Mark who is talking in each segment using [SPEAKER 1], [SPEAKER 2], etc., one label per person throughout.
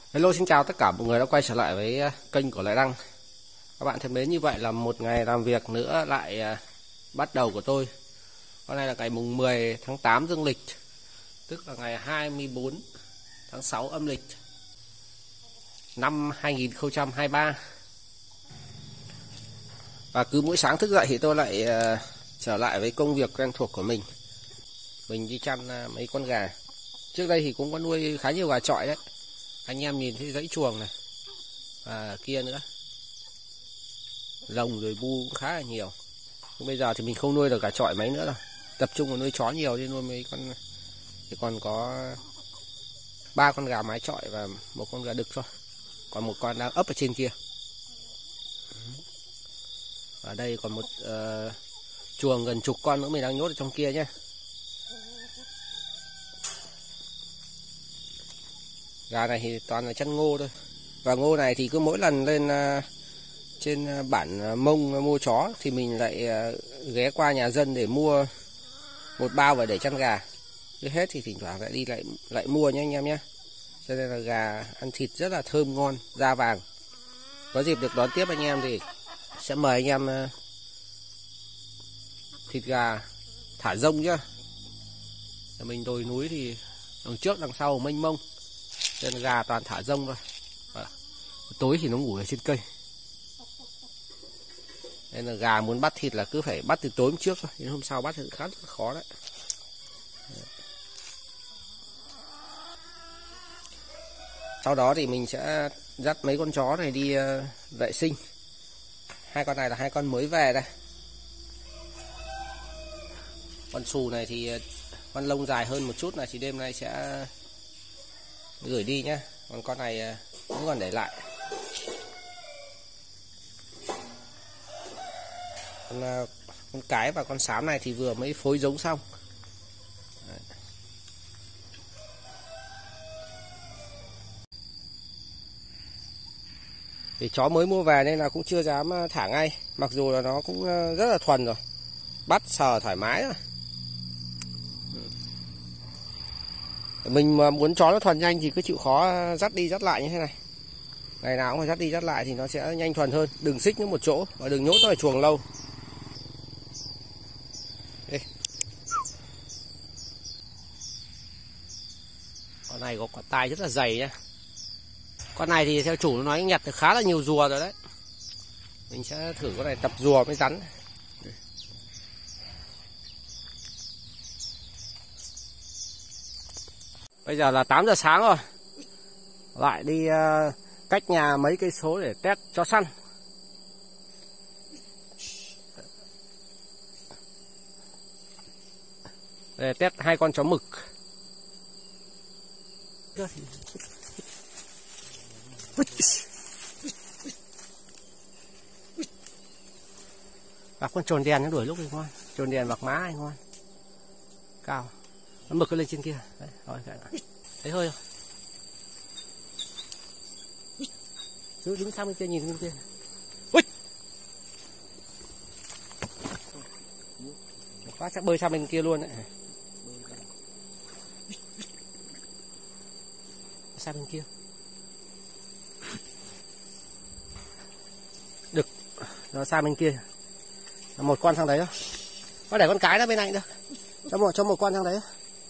[SPEAKER 1] Hello, xin chào tất cả mọi người đã quay trở lại với kênh của Lại Đăng. Các bạn thân mến, như vậy là một ngày làm việc nữa lại bắt đầu của tôi. Hôm nay là ngày mùng 10 tháng 8 dương lịch, tức là ngày 24 tháng 6 âm lịch năm 2023. Và cứ mỗi sáng thức dậy thì tôi lại trở lại với công việc quen thuộc của mình. Mình đi chăn mấy con gà. Trước đây thì cũng có nuôi khá nhiều gà chọi đấy. Anh em nhìn thấy dãy chuồng này và kia nữa, rồng rồi bu cũng khá là nhiều. Nhưng bây giờ thì mình không nuôi được gà chọi mấy nữa rồi, tập trung vào nuôi chó nhiều, nên nuôi mấy con thì còn có 3 con gà mái chọi và một con gà đực thôi, còn một con đang ấp ở trên kia. Ở đây còn một chuồng gần chục con nữa mình đang nhốt ở trong kia nhé. Gà này thì toàn là chăn ngô thôi. Và ngô này thì cứ mỗi lần lên trên bản Mông mua chó thì mình lại ghé qua nhà dân để mua một bao về để chăn gà. Cứ hết thì thỉnh thoảng lại đi lại mua nhé anh em nhé. Cho nên là gà ăn thịt rất là thơm ngon, da vàng. Có dịp được đón tiếp anh em thì sẽ mời anh em thịt gà thả rông nhá. Mình đồi núi thì đằng trước đằng sau mênh mông, nên gà toàn thả rông thôi. Tối thì nó ngủ ở trên cây, nên là gà muốn bắt thịt là cứ phải bắt từ tối hôm trước thôi, đến hôm sau bắt thì khá là khó đấy. Sau đó thì mình sẽ dắt mấy con chó này đi vệ sinh. Hai con này là hai con mới về đây. Con xù này thì con lông dài hơn một chút này thì đêm nay sẽ gửi đi nhé. Còn con này cũng còn để lại. Con cái và con xám này thì vừa mới phối giống xong. Đấy. Thì chó mới mua về nên là cũng chưa dám thả ngay, mặc dù là nó cũng rất là thuần rồi, bắt sờ thoải mái rồi. Mình mà muốn chó nó thuần nhanh thì cứ chịu khó dắt đi dắt lại như thế này. Ngày nào cũng phải dắt đi dắt lại thì nó sẽ nhanh thuần hơn. Đừng xích nó một chỗ và đừng nhốt nó ở chuồng lâu. Đây. Con này có quả tai rất là dày nhá. Con này thì theo chủ nó nói nhặt được khá là nhiều rùa rồi đấy. Mình sẽ thử con này tập rùa với rắn. Bây giờ là 8 giờ sáng rồi. Lại đi cách nhà mấy cây số để test chó săn. Để test hai con chó mực. Gặp con trồn đèn nó đuổi lúc này ngon. Trồn đèn mặc má này ngon. Cao. Nó mực nó lên trên kia. Đấy, rồi, thấy hơi không? Cứ đứng sang bên kia nhìn bên kia. Ui! Quá chắc bơi sang bên kia luôn đấy. Sang bên kia. Được. Nó sang bên kia. Một con sang đấy đó. Có để con cái nó bên này được. Cho một con sang đấy.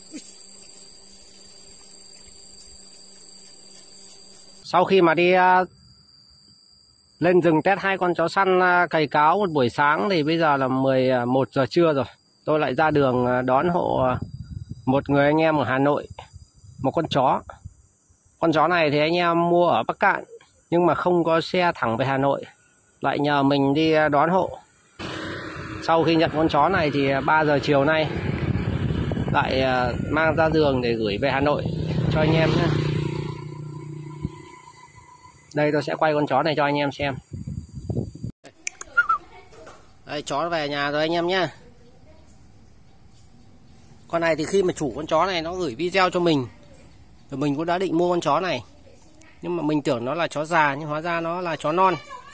[SPEAKER 1] Sau khi mà đi lên rừng test hai con chó săn cày cáo một buổi sáng thì bây giờ là 11 giờ trưa rồi. Tôi lại ra đường đón hộ một người anh em ở Hà Nội, một con chó. Con chó này thì anh em mua ở Bắc Cạn nhưng mà không có xe thẳng về Hà Nội, lại nhờ mình đi đón hộ. Sau khi nhận con chó này thì 3 giờ chiều nay lại mang ra đường để gửi về Hà Nội cho anh em nhé. Đây tôi sẽ quay con chó này cho anh em xem. Đây, chó về nhà rồi anh em nhé. Con này thì khi mà chủ con chó này nó gửi video cho mình, rồi mình cũng đã định mua con chó này. Nhưng mà mình tưởng nó là chó già nhưng hóa ra nó là chó non.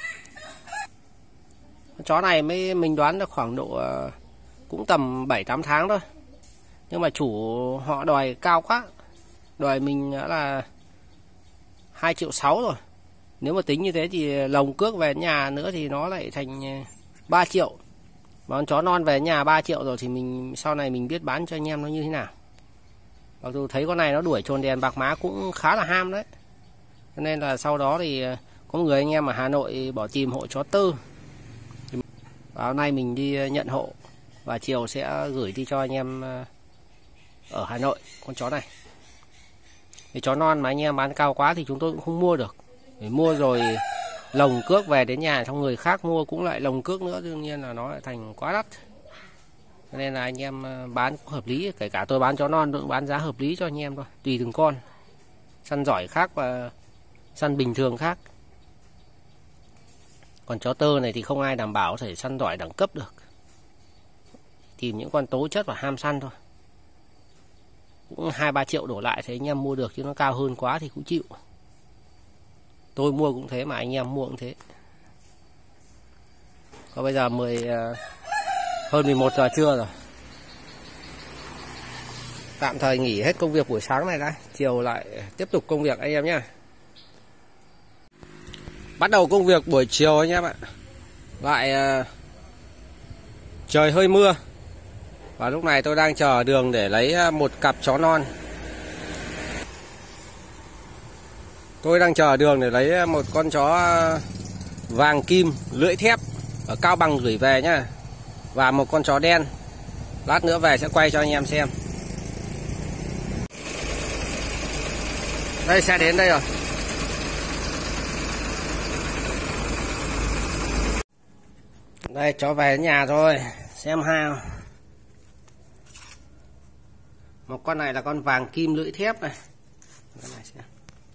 [SPEAKER 1] Con chó này mình đoán được khoảng độ cũng tầm 7-8 tháng thôi. Nhưng mà chủ họ đòi cao quá. Đòi mình là 2,6 triệu rồi. Nếu mà tính như thế thì lồng cước về nhà nữa thì nó lại thành 3 triệu. Mà con chó non về nhà 3 triệu rồi thì mình sau này mình biết bán cho anh em nó như thế nào. Mặc dù thấy con này nó đuổi trồn đèn bạc má cũng khá là ham đấy. Cho nên là sau đó thì có người anh em ở Hà Nội bỏ tìm hộ chó tơ. Và hôm nay mình đi nhận hộ và chiều sẽ gửi đi cho anh em ở Hà Nội con chó này. Thì chó non mà anh em bán cao quá thì chúng tôi cũng không mua được. Để mua rồi lồng cước về đến nhà xong người khác mua cũng lại lồng cước nữa, đương nhiên là nó lại thành quá đắt. Cho nên là anh em bán cũng hợp lý, kể cả tôi bán chó non tôi cũng bán giá hợp lý cho anh em thôi, tùy từng con. Săn giỏi khác và săn bình thường khác. Còn chó tơ này thì không ai đảm bảo thể săn giỏi đẳng cấp được. Tìm những con tố chất và ham săn thôi. Cũng 2-3 triệu đổ lại thì anh em mua được, chứ nó cao hơn quá thì cũng chịu. Tôi mua cũng thế mà anh em mua cũng thế. Còn bây giờ hơn 11 giờ trưa rồi. Tạm thời nghỉ hết công việc buổi sáng này đã, chiều lại tiếp tục công việc anh em nhé. Bắt đầu công việc buổi chiều anh em ạ. Lại trời hơi mưa. Và lúc này tôi đang chờ đường để lấy một cặp chó non. Tôi đang chờ đường để lấy một con chó vàng kim lưỡi thép ở Cao Bằng gửi về nhá. Và một con chó đen. Lát nữa về sẽ quay cho anh em xem. Đây, xe đến đây rồi. Đây, chó về đến nhà rồi. Xem ha. Một con này là con vàng kim lưỡi thép này. Con này xem.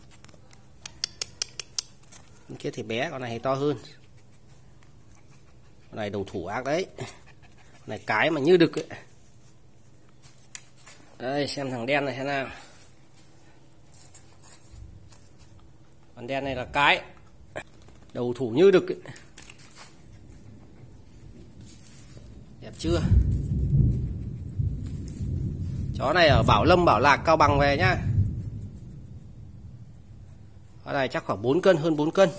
[SPEAKER 1] Con kia thì bé, con này thì to hơn. Con này đầu thủ ác đấy. Con này cái mà như đực ấy. Đây, xem thằng đen này thế nào. Con đen này là cái đầu thủ như đực ấy. Đẹp chưa? Chó này ở Bảo Lâm, Bảo Lạc, Cao Bằng về nhá. Con này chắc khoảng 4 cân, hơn 4 cân.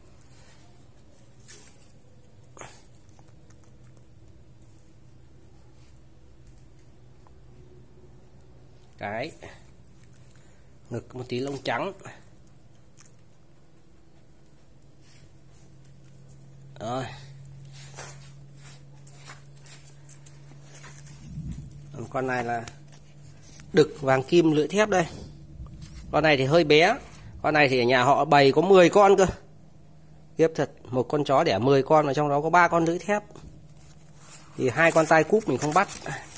[SPEAKER 1] Cái ngực một tí lông trắng. Rồi. Con này là đực vàng kim lưỡi thép đây. Con này thì hơi bé. Con này thì ở nhà họ bày có 10 con cơ. Khiếp thật, một con chó đẻ 10 con mà trong đó có 3 con lưỡi thép. Thì 2 con tai cúp mình không bắt.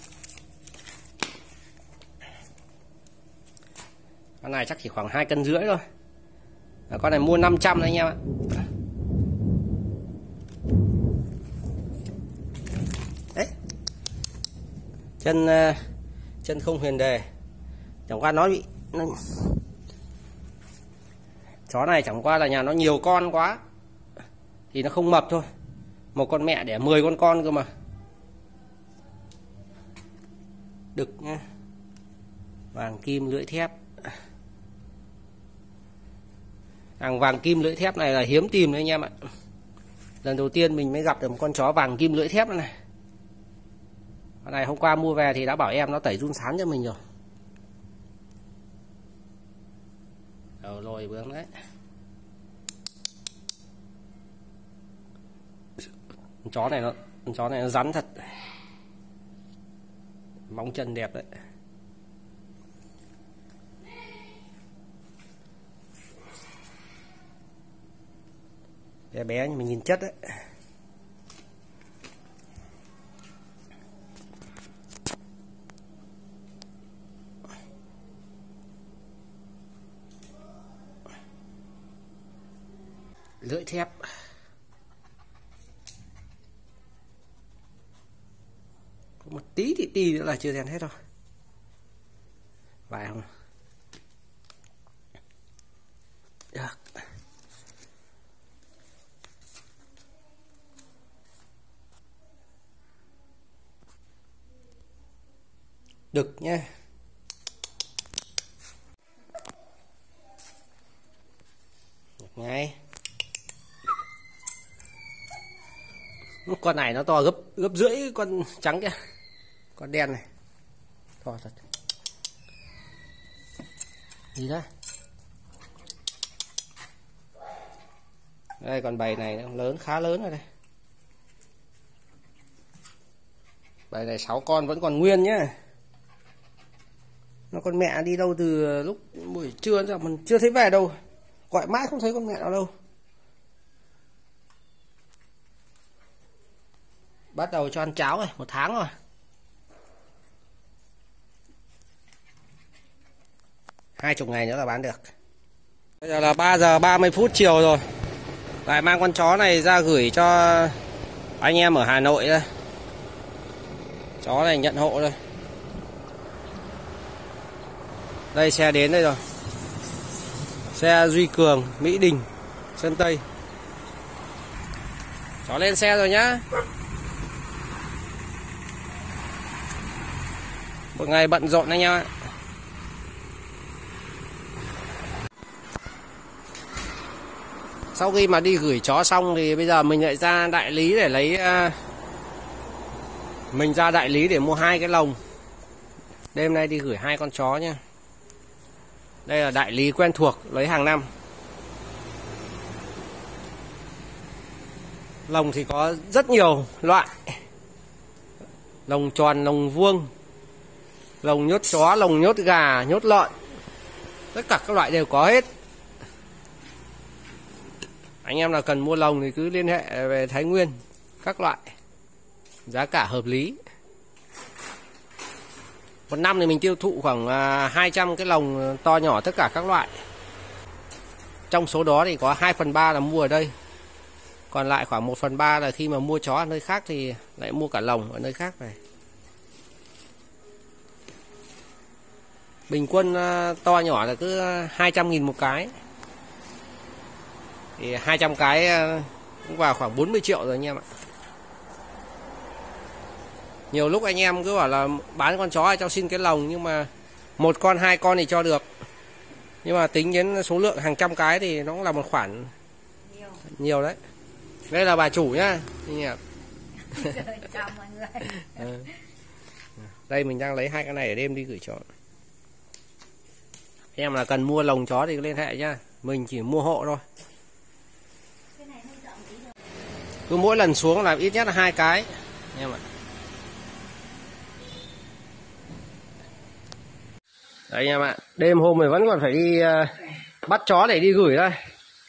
[SPEAKER 1] Con này chắc chỉ khoảng 2,5 cân thôi. Con này mua 500 đấy anh em ạ. Đấy. Chân không huyền đề. Chẳng qua nó bị chó này chẳng qua là nhà nó nhiều con quá thì nó không mập thôi. Một con mẹ đẻ 10 con cơ mà. Đực nhá. Vàng kim lưỡi thép. Thằng vàng kim lưỡi thép này là hiếm tìm đấy anh em ạ. Lần đầu tiên mình mới gặp được một con chó vàng kim lưỡi thép này. Con này hôm qua mua về thì đã bảo em nó tẩy run sán cho mình rồi. Đầu lồi bướm đấy. Con chó này nó rắn thật. Móng chân đẹp đấy. Bé bé nhưng mình nhìn chất đấy. Lưỡi thép. Có một tí thì nữa là chưa rèn hết rồi. Phải không? Được. Đực nhé. Ngay. Con này nó to gấp rưỡi con trắng kia. Con đen này. To thật. Gì đó. Đây con bầy này nó lớn, khá lớn rồi đây. Bầy này 6 con vẫn còn nguyên nhá. Nó con mẹ đi đâu từ lúc buổi trưa giờ mình chưa thấy về đâu. Gọi mãi không thấy con mẹ nào đâu. Bắt đầu cho ăn cháo rồi, 1 tháng rồi. 20 ngày nữa là bán được. Bây giờ là 3 giờ 30 phút chiều rồi. Lại mang con chó này ra gửi cho anh em ở Hà Nội đây. Chó này nhận hộ đây. Đây xe đến đây rồi. Xe Duy Cường, Mỹ Đình, Sơn Tây. Chó lên xe rồi nhá. Một ngày bận rộn anh em ạ. Sau khi mà đi gửi chó xong thì bây giờ mình lại ra đại lý để lấy mình ra đại lý để mua 2 cái lồng. Đêm nay đi gửi 2 con chó nha. Đây là đại lý quen thuộc, lấy hàng năm. Lồng thì có rất nhiều loại. Lồng tròn, lồng vuông, lồng nhốt chó, lồng nhốt gà, nhốt lợn. Tất cả các loại đều có hết. Anh em nào cần mua lồng thì cứ liên hệ về Thái Nguyên. Các loại giá cả hợp lý. Một năm thì mình tiêu thụ khoảng 200 cái lồng to nhỏ tất cả các loại. Trong số đó thì có 2/3 là mua ở đây. Còn lại khoảng 1/3 là khi mà mua chó ở nơi khác thì lại mua cả lồng ở nơi khác về. Bình quân to nhỏ là cứ 200.000 một cái. Thì 200 cái cũng vào khoảng 40 triệu rồi anh em ạ. Nhiều lúc anh em cứ bảo là bán con chó cho xin cái lồng, nhưng mà 1 con 2 con thì cho được. Nhưng mà tính đến số lượng hàng trăm cái thì nó cũng là một khoản nhiều đấy. Đây là bà chủ nhá. Đây mình đang lấy 2 cái này để đêm đi gửi chó. Em là cần mua lồng chó thì liên hệ nhá. Mình chỉ mua hộ thôi. Cứ mỗi lần xuống là ít nhất là 2 cái em ạ. Đấy anh em ạ. Đêm hôm mình vẫn còn phải đi bắt chó để đi gửi đây.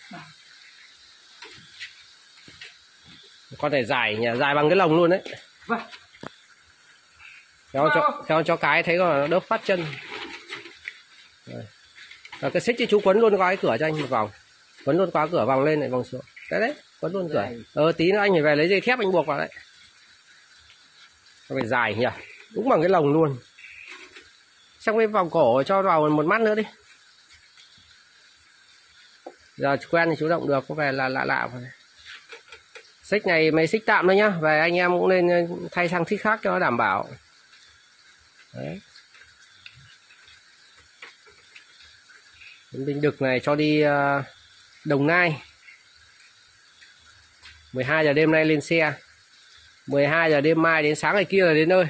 [SPEAKER 1] Con này dài nhỉ, dài bằng cái lồng luôn đấy. Theo cho cái thấy nó đỡ phát chân. Rồi cái xích chứ chú quấn luôn qua cái cửa cho anh một vòng. Quấn luôn qua cửa vòng lên lại vòng xuống. Đấy, quấn luôn cửa. Tí nữa anh phải về lấy dây thép anh buộc vào đấy. Nó phải dài nhỉ, đúng bằng cái lồng luôn. Xong cái vòng cổ cho vào một mắt nữa đi. Giờ quen thì chú động được, có vẻ là lạ. Xích này mấy xích tạm thôi nhá. Về anh em cũng nên thay sang xích khác cho nó đảm bảo. Đấy. Bình đực này cho đi Đồng Nai. 12 giờ đêm nay lên xe. 12 giờ đêm mai đến sáng ngày kia là đến nơi.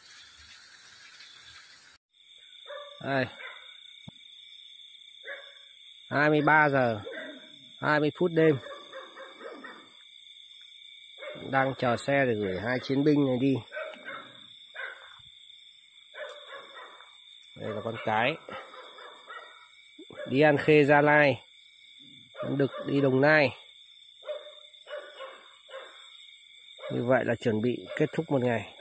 [SPEAKER 1] Đây. 23 giờ 20 phút đêm. Đang chờ xe để gửi 2 chiến binh này đi. Đây là con cái. Đi An Khê Gia Lai. Con đực đi Đồng Nai. Như vậy là chuẩn bị kết thúc một ngày.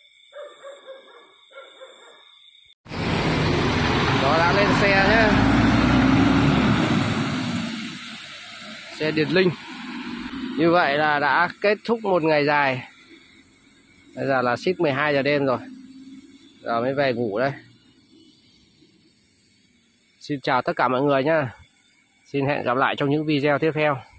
[SPEAKER 1] Đó, đã lên xe nhé. Xe Điền Linh. Như vậy là đã kết thúc một ngày dài. Bây giờ là ship 12 giờ đêm rồi. Giờ mới về ngủ đây. Xin chào tất cả mọi người nhé. Xin hẹn gặp lại trong những video tiếp theo.